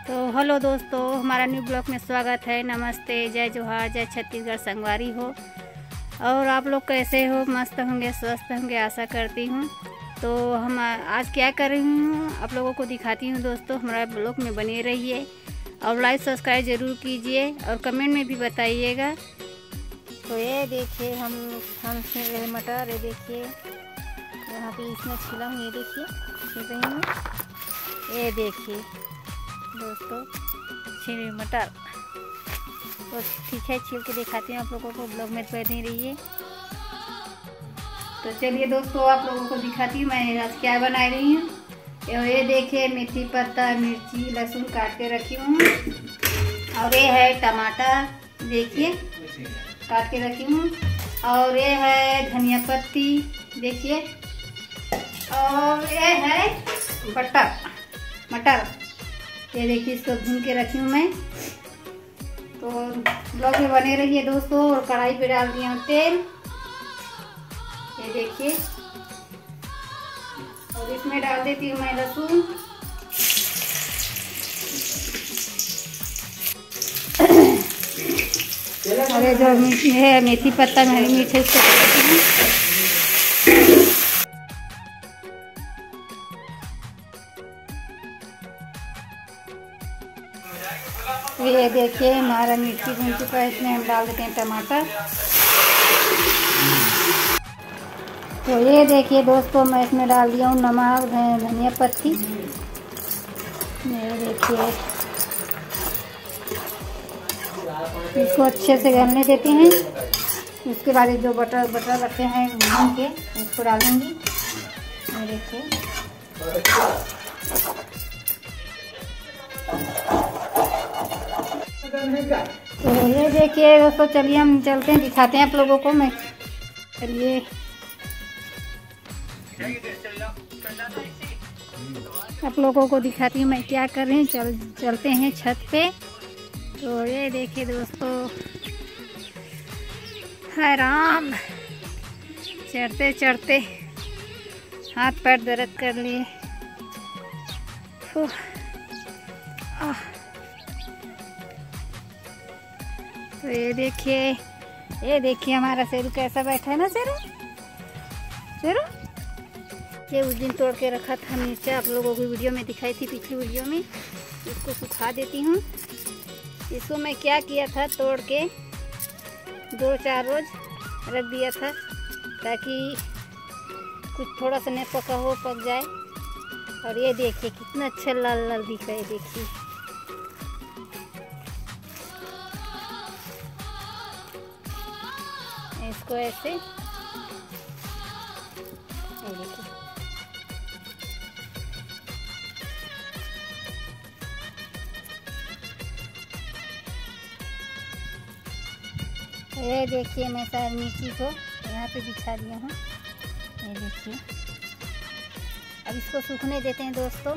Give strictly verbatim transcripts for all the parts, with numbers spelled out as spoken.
तो हेलो दोस्तों, हमारा न्यू ब्लॉग में स्वागत है। नमस्ते, जय जोहार, जय छत्तीसगढ़, संगवारी हो। और आप लोग कैसे हो? मस्त होंगे, स्वस्थ होंगे, आशा करती हूँ। तो हम आज क्या कर रही हूँ आप लोगों को दिखाती हूँ। दोस्तों, हमारा ब्लॉग में बने रहिए और लाइक सब्सक्राइब ज़रूर कीजिए और कमेंट में भी बताइएगा। तो ये देखिए, हम हम छील रहे मटर। ये देखिए यहाँ पे इसमें छिला हूँ। ये देखिए छील रही हूँ। ये देखिए दोस्तों, छिले मटर। तो ठीक है, छील के दिखाती हूँ आप लोगों को। ब्लॉग में बने रहिए। तो चलिए दोस्तों, आप लोगों को दिखाती हूँ मैं आज क्या बना रही हूँ। ये देखिए, मेथी पत्ता, मिर्ची, लहसुन काट के रखी हूँ। और ये है टमाटर, देखिए काट के रखी हूँ। और ये है धनिया पत्ती, देखिए। और ये है बटर मटर, ये देखिए इसको भून के रखी हूँ मैं। तो ब्लॉग में बने रहिए दोस्तों। और कढ़ाई पे डाल दिया हूँ तेल, ये देखिए। और इसमें डाल देती हूँ मैं लहसुन। और ये जो है मेथी पत्ता में हरी मिर्च है, इसको डालती हूँ। ये देखिए हमारा मिर्ची भून चुका है, इसमें हम डाल देते हैं टमाटर। तो ये देखिए दोस्तों, मैं इसमें डाल दिया हूँ नमक, धनिया पत्ती। ये देखिए, इसको अच्छे से गलने देते हैं। उसके बाद जो बटर बटर रखे हैं भून के, इसको डालूंगी। ये देखिए, तो ये देखिए दोस्तों, चलिए हम चलते हैं, दिखाते हैं आप लोगों को। मैं चलिए आप लोगों को दिखाती हूँ मैं क्या कर रही हूँ। चल चलते हैं छत पे। तो ये देखिए दोस्तों, हाय राम, चढ़ते चढ़ते हाथ पैर दर्द कर लिए। तो ये देखिए, ये देखिए हमारा शेरू कैसा बैठा है ना। शेरू शेरू ये उस दिन तोड़ के रखा था मिर्चा, आप लोगों को वीडियो में दिखाई थी, पिछली वीडियो में। इसको सुखा देती हूँ। इसको मैं क्या किया था, तोड़ के दो चार रोज रख दिया था ताकि कुछ थोड़ा सा नहीं पका हो, पक जाए। और ये देखिए कितना अच्छा लाल लाल दिख रहा है, देखिए। इसको ऐसे, ये देखिए, ये देखिए मैं सारी मिर्ची को यहाँ पे बिछा दिया हूँ। ये देखिए, अब इसको सूखने देते हैं दोस्तों।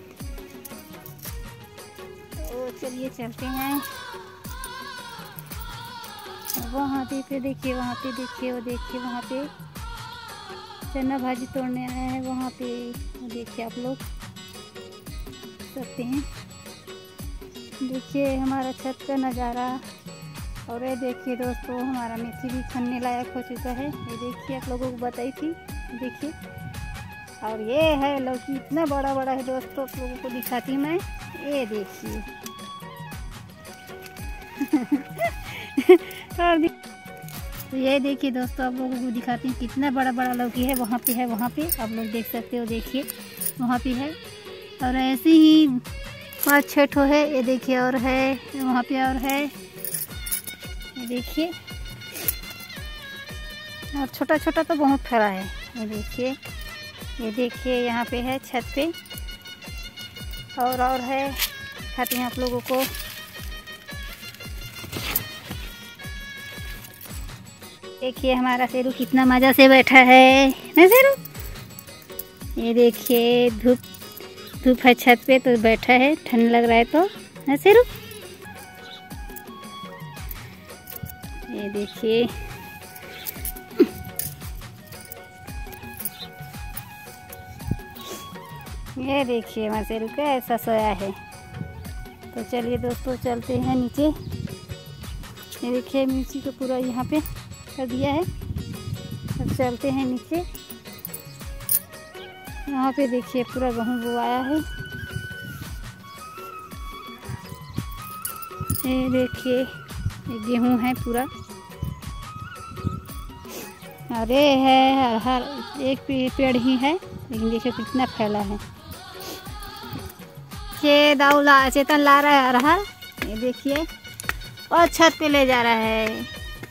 तो चलिए चलते हैं। वहाँ पे देखिए, वहाँ पे देखिए, वो देखिए वहाँ पे चना भाजी तोड़ने आया है। वहाँ पे देखिए, आप लोग सकते हैं। देखिए हमारा छत का नज़ारा। और ये देखिए दोस्तों, हमारा मेथी भी खनने लायक हो चुका है। ये देखिए, आप लोगों को बताई थी, देखिए। और ये है लौकी, इतना बड़ा बड़ा है दोस्तों, आप लोगों को दिखाती मैं। ये देखिए तो ये देखिए दोस्तों, आप लोगों को दिखाती हूँ कितना बड़ा बड़ा लौकी है। वहाँ पे है, वहाँ पे आप लोग देख सकते हो, देखिए वहाँ पे है। और ऐसे ही पाँच छः ठो है, ये देखिए। और है वहाँ पे, और है, ये देखिए। और छोटा छोटा तो बहुत फरा है, ये देखिए। ये देखिए यहाँ पे है छत पे। और और है, दिखाती हैं आप लोगों को। देखिए हमारा शेरू कितना मज़ा से बैठा है ना शेरू। ये देखिए, धूप धूप है छत पे तो बैठा है, ठंड लग रहा है तो ना शेरू। ये देखिए, ये देखिए हमारा शेरू कैसा सोया है। तो चलिए दोस्तों चलते हैं नीचे। ये देखिए मिर्ची को पूरा यहाँ पे कर दिया है। अब चलते हैं नीचे। यहाँ पे देखिए पूरा गेहूँ बोआया है। ये देखिए ये गेहूँ है पूरा। अरे है हर एक पेड़ ही है, लेकिन देखिए कितना फैला है। ये दाऊ ला चेतन ला रहा है अरहर, ये देखिए, और छत पे ले जा रहा है।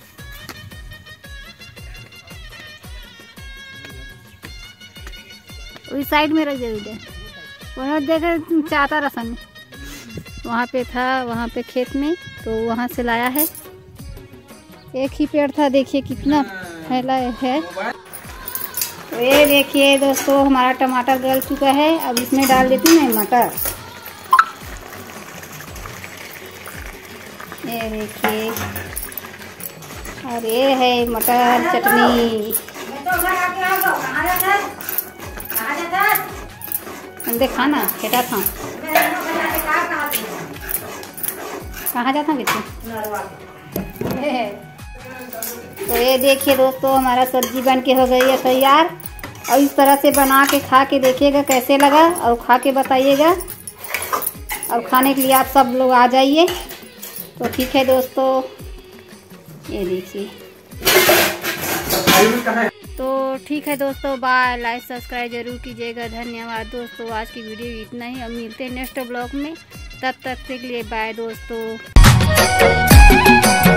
उस साइड में रख दे इधर, वहाँ देख चाहता रसन वहाँ पे था, वहाँ पे खेत में, तो वहाँ से लाया है। एक ही पेड़ था, देखिए कितना फैला है। तो ये देखिए दोस्तों हमारा टमाटर गल चुका है। अब इसमें डाल देती हूँ मैं मटर। ये देखिए, और ये है मटर चटनी। अंदर खाना बेटा था, कहाँ जाता बेटा? तो ये देखिए दोस्तों हमारा सब्जी बन के हो गई है तैयार। और इस तरह से बना के खा के देखिएगा कैसे लगा, और खा के बताइएगा। और खाने के लिए आप सब लोग आ जाइए। तो ठीक है दोस्तों, ये देखिए। तो ठीक है दोस्तों, बाय। लाइक सब्सक्राइब जरूर कीजिएगा। धन्यवाद दोस्तों, आज की वीडियो इतना ही। अब मिलते हैं नेक्स्ट ब्लॉग में, तब तक के लिए बाय दोस्तों।